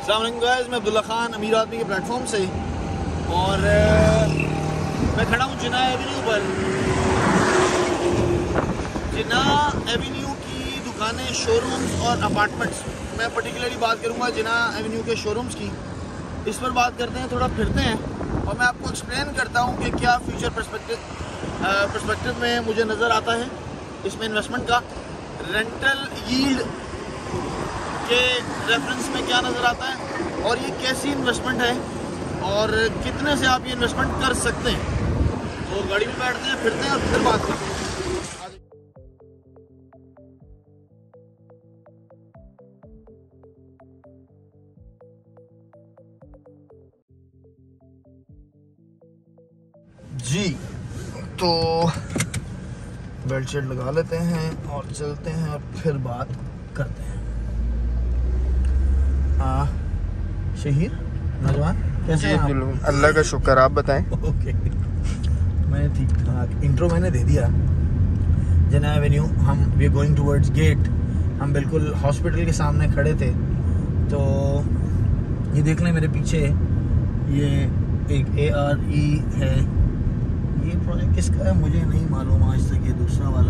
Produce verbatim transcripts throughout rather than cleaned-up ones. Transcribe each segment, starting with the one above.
अस्सलाम वालेकुम गाइस, मैं अब्दुल्ला खान अमीर आदमी के प्लेटफॉर्म से और मैं खड़ा हूँ जिना एवेन्यू पर। जिना एवेन्यू की दुकानें, शोरूम्स और अपार्टमेंट्स, मैं पर्टिकुलरली बात करूँगा जिना एवेन्यू के शोरूम्स की। इस पर बात करते हैं, थोड़ा फिरते हैं और मैं आपको एक्सप्लेन करता हूँ कि क्या फ्यूचर पर्सपेक्टिव पर्सपेक्टिव में मुझे नज़र आता है इसमें इन्वेस्टमेंट का, रेंटल यील्ड के रेफरेंस में क्या नज़र आता है और ये कैसी इन्वेस्टमेंट है और कितने से आप ये इन्वेस्टमेंट कर सकते हैं। तो गाड़ी में बैठते हैं, फिरते हैं और फिर बात करते हैं। जी तो बेल्ट शेल्ट लगा लेते हैं और चलते हैं और फिर बात करते हैं। हाँ शहीर नौजवान कैसे हैं आप? अल्लाह का शुक्र, आप बताएं। ओके, मैं ठीक ठाक। इंट्रो मैंने दे दिया। जिना एवेन्यू, हम we are going towards gate. हम बिल्कुल हॉस्पिटल के सामने खड़े थे। तो ये देख लें मेरे पीछे, ये एक ए आर ई है। ये प्रोजेक्ट किसका है मुझे नहीं मालूम आज तक, ये दूसरा वाला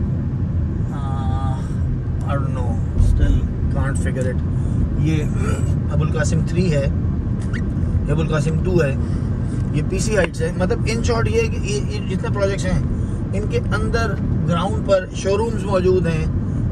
I don't know, still can't figure it. ये अबुल कासिम थ्री है, अबुल कासिम टू है, ये पीसी हाइट्स है। मतलब इन शॉर्ट ये, ये, ये जितने प्रोजेक्ट्स हैं इनके अंदर ग्राउंड पर शोरूम्स मौजूद हैं।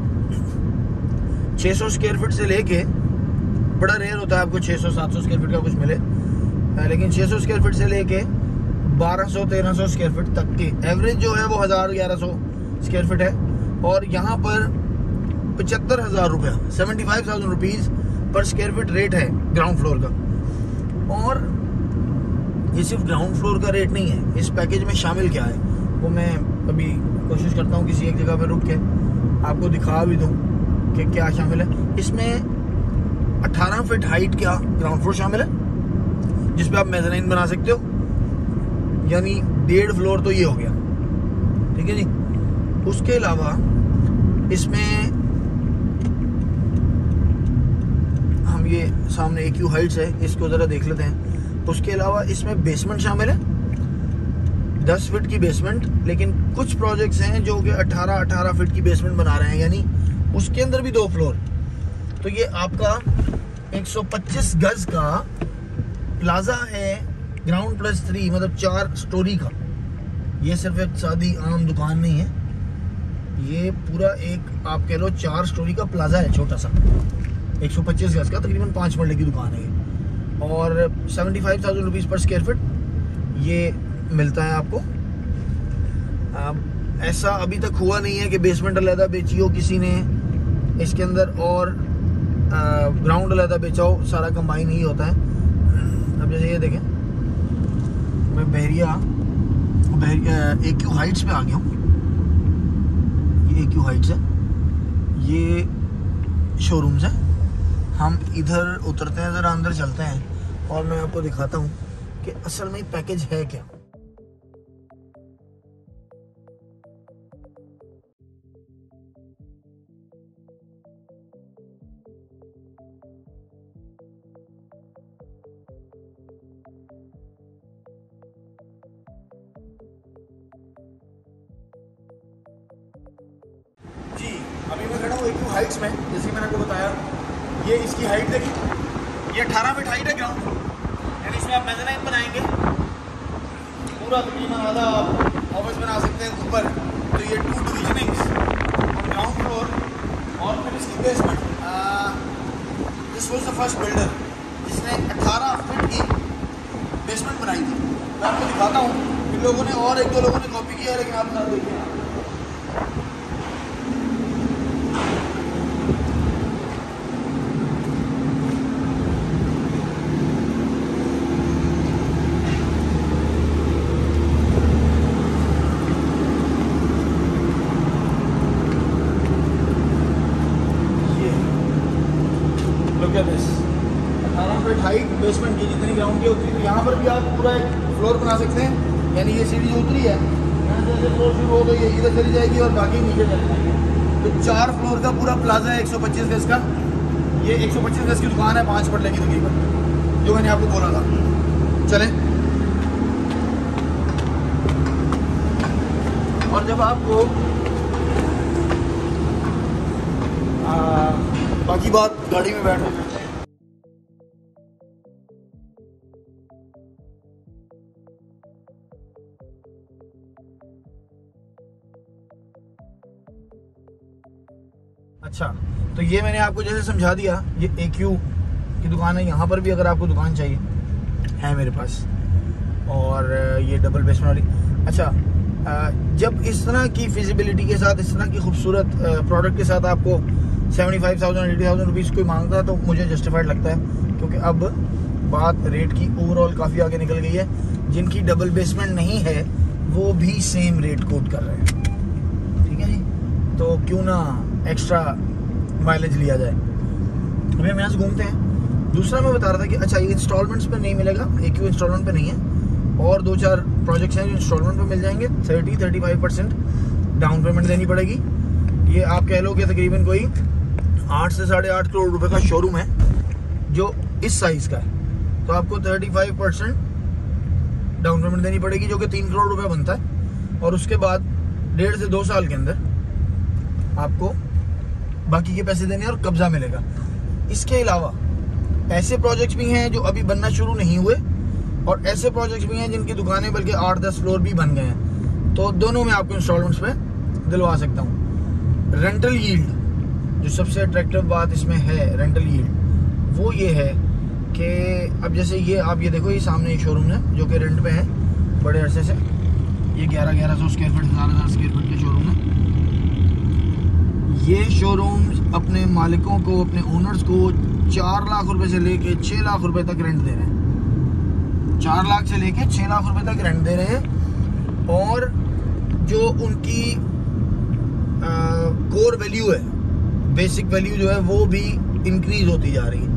छह सौ स्क्वायर फीट से लेके, बड़ा रेयर होता है आपको छह सौ सात सौ स्क्वायर फीट का कुछ मिले, लेकिन छह सौ स्क्वायर फीट से लेके बारह सौ तेरह सौ स्क्वायर फीट तक की एवरेज जो है वो हज़ार ग्यारह सौ स्क्वायर फीट है। और यहाँ पर पचहत्तर हज़ार रुपया seventy five thousand rupees per square feet rate है ग्राउंड फ्लोर का। और ये सिर्फ ग्राउंड फ्लोर का रेट नहीं है, इस पैकेज में शामिल क्या है वो मैं अभी कोशिश करता हूँ किसी एक जगह पर रुक के आपको दिखा भी दूँ कि क्या शामिल है। इसमें अठारह फीट हाइट का ग्राउंड फ्लोर शामिल है जिस पे आप मेज़ानीन बना सकते हो, यानी डेढ़ फ्लोर तो ये हो गया, ठीक है जी। उसके अलावा इसमें हम ये सामने ए क्यू हाइट्स है, इसको ज़रा देख लेते हैं। उसके अलावा इसमें बेसमेंट शामिल है, दस फीट की बेसमेंट, लेकिन कुछ प्रोजेक्ट्स हैं जो कि अठारह अठारह फीट की बेसमेंट बना रहे हैं, यानी उसके अंदर भी दो फ्लोर। तो ये आपका एक सौ पच्चीस गज का प्लाजा है, ग्राउंड प्लस थ्री, मतलब चार स्टोरी का। ये सिर्फ एक सादी आम दुकान नहीं है, ये पूरा एक आप कह लो चार स्टोरी का प्लाजा है, छोटा सा एक सौ पच्चीस गज का, तकरीबन पाँच मरले की दुकान है ये। और seventy five thousand rupees per square feet ये मिलता है आपको। अब ऐसा अभी तक हुआ नहीं है कि बेसमेंट अलहदा बेची हो किसी ने इसके अंदर और ग्राउंड अलहदा बेचा हो, सारा कंबाइन ही होता है। अब जैसे ये देखें, मैं बहरिया बहरिया ए क्यू हाइट्स पे आ गया हूँ। ये ए क्यू हाइट्स है, ये शोरूम्स है। हम इधर उतरते हैं, ज़रा अंदर चलते हैं और मैं आपको दिखाता हूँ कि असल में पैकेज है क्या। जी अभी मैं खड़ा हूँ ए क्यू हाइट्स में, जैसे मैंने आपको बताया। ये इसकी हाइट देखिए, ये अठारह फीट हाइट है ग्राउंड फ्लोर, यानी इसमें आप मेज़ानीन बनाएंगे पूरा तकरीबन आधा ऑफिस बना सकते हैं ऊपर। तो ये टू डिविजनिंग्स ग्राउंड फ्लोर और फिर इसकी basement. This was the first builder जिसने अठारह फीट की बेसमेंट बनाई थी। मैं आपको दिखाता हूँ, इन लोगों ने और एक दो लोगों ने कॉपी किया है, लेकिन आप साथ देखिए। अठारह फीट हाइट बेसमेंट की, जितनी ग्राउंड की उतनी। तो यहाँ पर भी आप पूरा एक फ्लोर बना सकते हैं, यानी ये सीढ़ी जो उतरी है यहाँ से ऐसे फ्लोर शुरू हो तो ये इधर चली जाएगी और बाकी नीचे चली जाएगी। तो चार फ्लोर का पूरा प्लाजा है एक सौ पच्चीस गज का। ये एक सौ पच्चीस गज की दुकान है, पाँच फुट लगी तकरीबन, जो मैंने आपको बोला था। चलें, और जब आपको आ, बाकी बात गाड़ी में बैठो। अच्छा, तो ये मैंने आपको जैसे समझा दिया, ये ए क्यू की दुकान है। यहाँ पर भी अगर आपको दुकान चाहिए है मेरे पास, और ये डबल बेसमेंट वाली। अच्छा, जब इस तरह की फिजिबिलिटी के साथ, इस तरह की खूबसूरत प्रोडक्ट के साथ आपको seventy five thousand eighty thousand rupees कोई मांगता है तो मुझे जस्टिफाइड लगता है, क्योंकि अब बात रेट की ओवरऑल काफ़ी आगे निकल गई है। जिनकी डबल बेसमेंट नहीं है वो भी सेम रेट कोट कर रहे हैं, ठीक है जी। तो क्यों ना एक्स्ट्रा माइलेज लिया जाए। अभी हम यहाँ से घूमते हैं। दूसरा मैं बता रहा था कि अच्छा, ये इंस्टॉलमेंट्स पे नहीं मिलेगा, ए क्यू इंस्टॉलमेंट पे नहीं है, और दो चार प्रोजेक्ट्स हैं जो इंस्टॉलमेंट पे मिल जाएंगे। Thirty thirty five percent down payment देनी पड़ेगी। ये आप कह लो कि तकरीबन कोई आठ से साढ़े आठ करोड़ रुपए का शोरूम है जो इस साइज़ का है, तो आपको thirty five percent down payment देनी पड़ेगी, जो कि तीन करोड़ रुपए बनता है। और उसके बाद डेढ़ से दो साल के अंदर आपको बाकी के पैसे देने और कब्जा मिलेगा। इसके अलावा ऐसे प्रोजेक्ट्स भी हैं जो अभी बनना शुरू नहीं हुए, और ऐसे प्रोजेक्ट्स भी हैं जिनकी दुकानें बल्कि आठ दस फ्लोर भी बन गए हैं। तो दोनों में आपको इंस्टॉलमेंट्स पे दिलवा सकता हूँ। रेंटल यील्ड, जो सबसे अट्रैक्टिव बात इसमें है रेंटल यील्ड, वो ये है कि अब जैसे ये आप ये देखो, ये सामने एक शोरूम है जो कि रेंट पे है बड़े अरसे से। ये ग्यारह ग्यारह सौ स्क्वायर फीट, हज़ार हज़ार स्क्वायर फीट के शोरूम है। ये शोरूम्स अपने मालिकों को, अपने ओनर्स को चार लाख रुपए से लेके छः लाख रुपए तक रेंट दे रहे हैं। चार लाख से लेके छः लाख रुपए तक रेंट दे रहे हैं। और जो उनकी कोर वैल्यू है, बेसिक वैल्यू जो है, वो भी इंक्रीज होती जा रही है।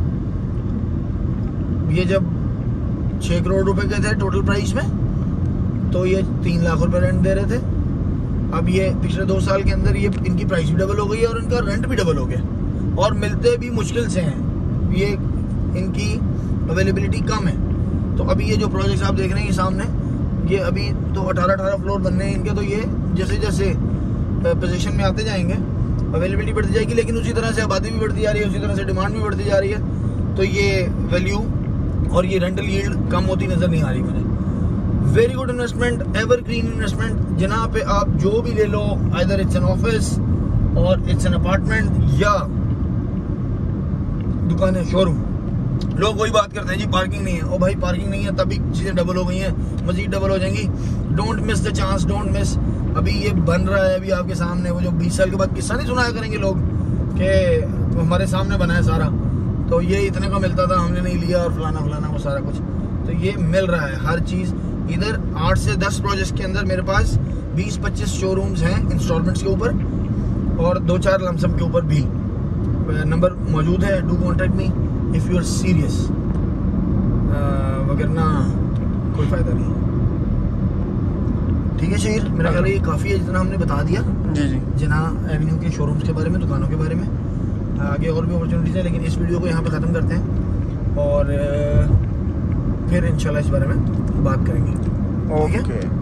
ये जब छः करोड़ रुपए के थे टोटल प्राइस में, तो ये तीन लाख रुपए रेंट दे रहे थे। अब ये पिछले दो साल के अंदर ये इनकी प्राइस भी डबल हो गई है और इनका रेंट भी डबल हो गया, और मिलते भी मुश्किल से हैं। ये इनकी अवेलेबिलिटी कम है। तो अभी ये जो प्रोजेक्ट्स आप देख रहे हैं ये सामने, ये अभी तो अठारह अठारह फ्लोर बनने हैं इनके। तो ये जैसे जैसे पोजीशन में आते जाएंगे अवेलेबिलिटी बढ़ती जाएगी, लेकिन उसी तरह से आबादी भी बढ़ती जा रही है, उसी तरह से डिमांड भी बढ़ती जा रही है। तो ये वैल्यू और ये रेंटल यील्ड कम होती नज़र नहीं आ रही मुझे। Very good investment, evergreen investment. जहाँ पे आप जो भी ले लो, either it's an office or it's an apartment या दुकान है, शोरूम। लोग वही बात करते हैं जी पार्किंग नहीं है, और भाई पार्किंग नहीं है तभी चीज़ें डबल हो गई हैं, मजीद डबल हो जाएंगी। Don't miss the chance, don't miss. अभी ये बन रहा है अभी आपके सामने। वो जो बीस साल के बाद किस्सा नहीं सुनाया करेंगे लोग कि हमारे सामने बना है सारा, तो ये इतने का मिलता था, हमने नहीं लिया, और फलाना फलाना वो सारा कुछ। तो ये मिल रहा है हर चीज़। इधर आठ से दस प्रोजेक्ट्स के अंदर मेरे पास बीस पच्चीस शोरूम्स हैं इंस्टॉलमेंट्स के ऊपर, और दो चार लमसम के ऊपर भी। नंबर मौजूद है, do contact me if you are serious, वगरना कोई फ़ायदा नहीं। ठीक है शहीर, मेरा ख्याल है ये काफ़ी है जितना हमने बता दिया जी जी जिना एवेन्यू के शोरूम्स के बारे में, दुकानों के बारे में। आगे और भी अपॉर्चुनिटीज़ हैं, लेकिन इस वीडियो को यहाँ पे ख़त्म करते हैं और फिर इंशाल्लाह इस बारे में बात करेंगे। ओके।